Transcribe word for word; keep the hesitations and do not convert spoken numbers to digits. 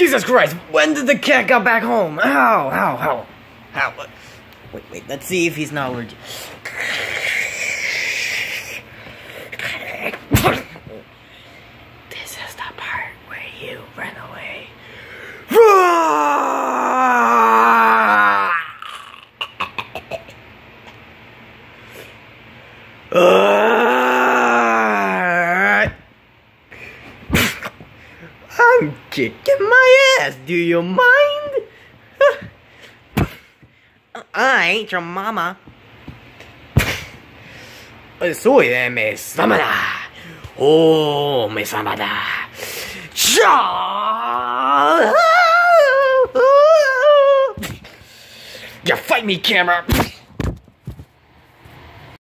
Jesus Christ, when did the cat get back home? Ow, ow, ow. Ow. Wait, wait, let's see if he's not allergic. This is the part where you run away. I'm kicking my ass, do you mind? I ain't your mama. そうね、めさまだ。おー、めさまだ。しゃー You fight me, camera!